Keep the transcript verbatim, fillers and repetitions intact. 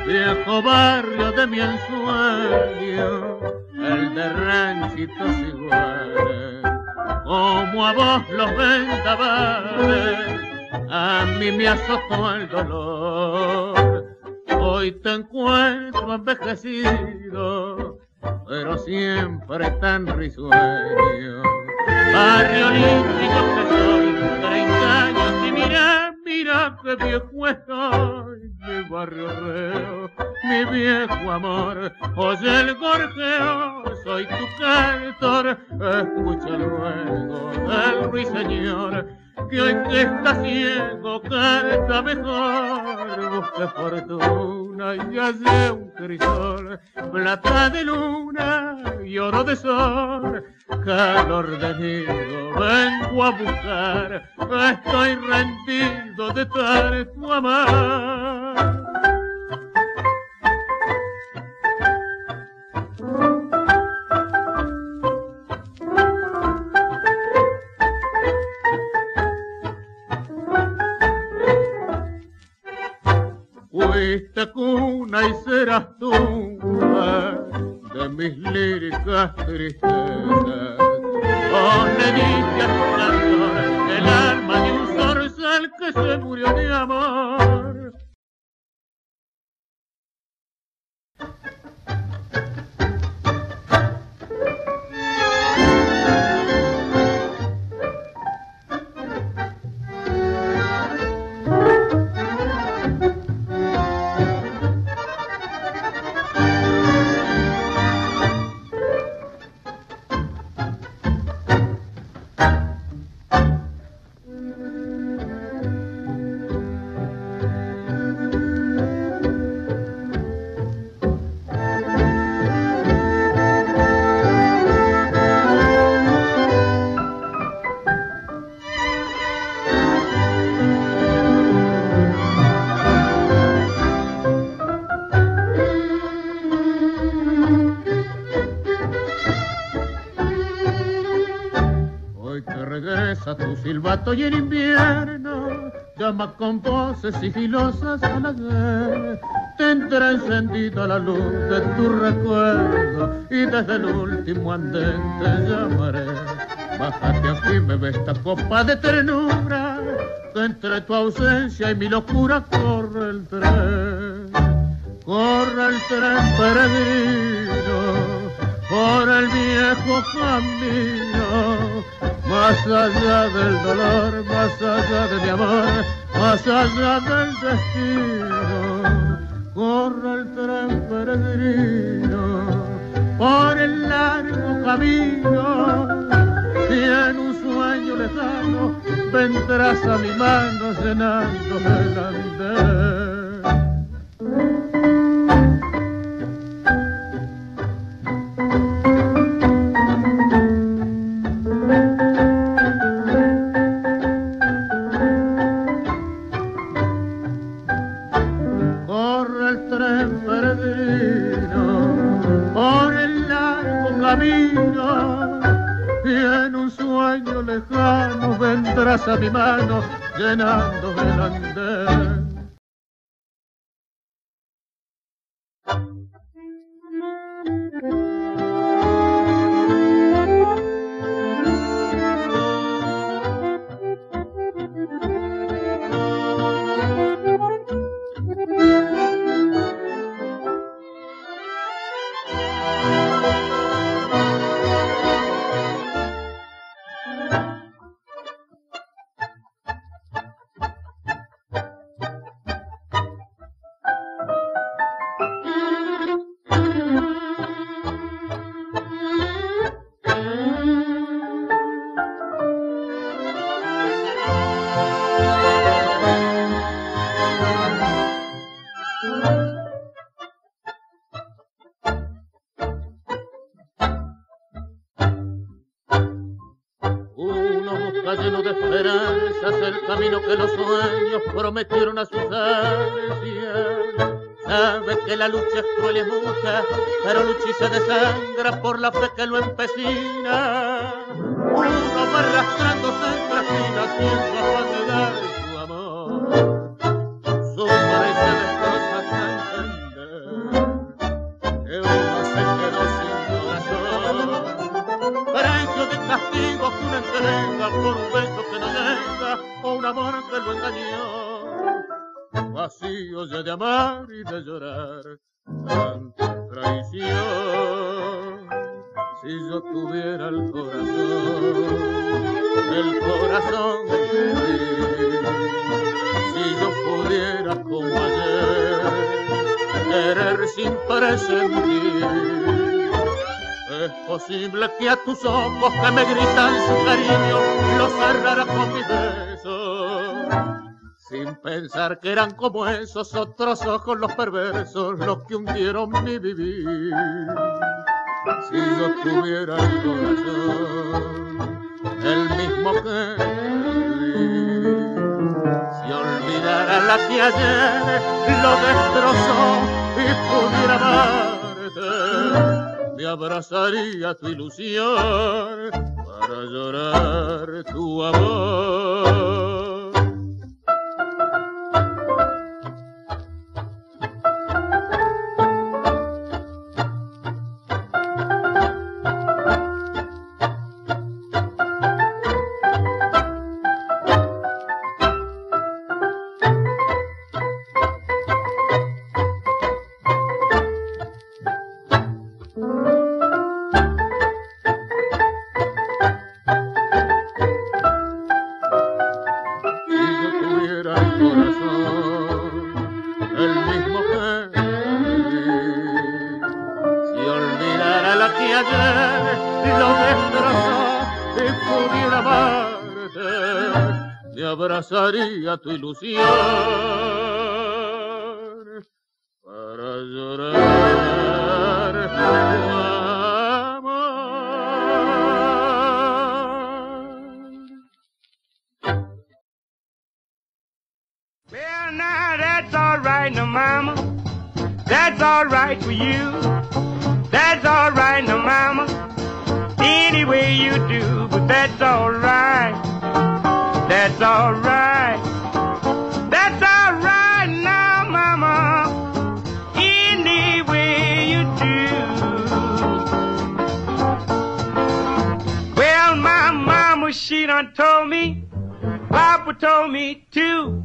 viejo barrio de mi ensueño, el de ranchitos iguales, como a vos los vendavales, a mí me azotó el dolor. Hoy te encuentro envejecido, pero siempre tan risueño. Barrio olímpico que soy, treinta años y mira, mira que viejo estoy. Mi barrio reo, mi viejo amor, oye el gorjeo, soy tu cantor, escucha luego el ruiseñor, que hoy que está ciego canta mejor. Busca fortuna y hace un crisol, plata de luna y oro de sol, calor de nido vengo a buscar, estoy rendido de tanto amar. Fuiste cuna y serás tumba de mis líricas tristezas. Vos le diste a tu cantor el alma de un zorzal que se murió de amor. Silbato y en invierno llama con voces sigilosas a la guerra. Tendrá encendida la luz de tu recuerdo y desde el último andén te llamaré. Bájate aquí, bebe esta copa de ternura, que entre tu ausencia y mi locura corre el tren. Corre el tren peregrino por el viejo camino, más allá del dolor, más allá de mi amor, más allá del destino. Corre el tren peregrino por el largo camino, y en un sueño lejano vendrás a mi mano llenando el andén. Vendrás a mi mano llenando el andén. Lleno de esperanzas, el camino que los sueños prometieron a sus ansias. Sabe que la lucha es cruel y es mucha, pero lucha y se desangra por la fe que lo empecina. Uno va arrastrándose entre espinas sin capaz de dar su amor. Su país se destroza hasta amar y de llorar tanta traición. Si yo tuviera el corazón, el corazón de ti, si yo pudiera como ayer querer sin presentir, es posible que a tus ojos que me gritan su cariño los cerrara con mis besos, sin pensar que eran como esos otros ojos los perversos los que hundieron mi vivir. Si yo tuviera el corazón, el mismo que vi, si olvidara la que ayer lo destrozó y pudiera amarte, me abrazaría tu ilusión para llorar tu amor. Abrazaría tu ilusión para llorar tu amor. Well, now that's all right, now, mama. That's all right for you. That's all right, now, mama. Any way you do, but that's all right. That's all right. That's all right now, mama. Any way you do. Well, my mama, she done told me, Papa told me too.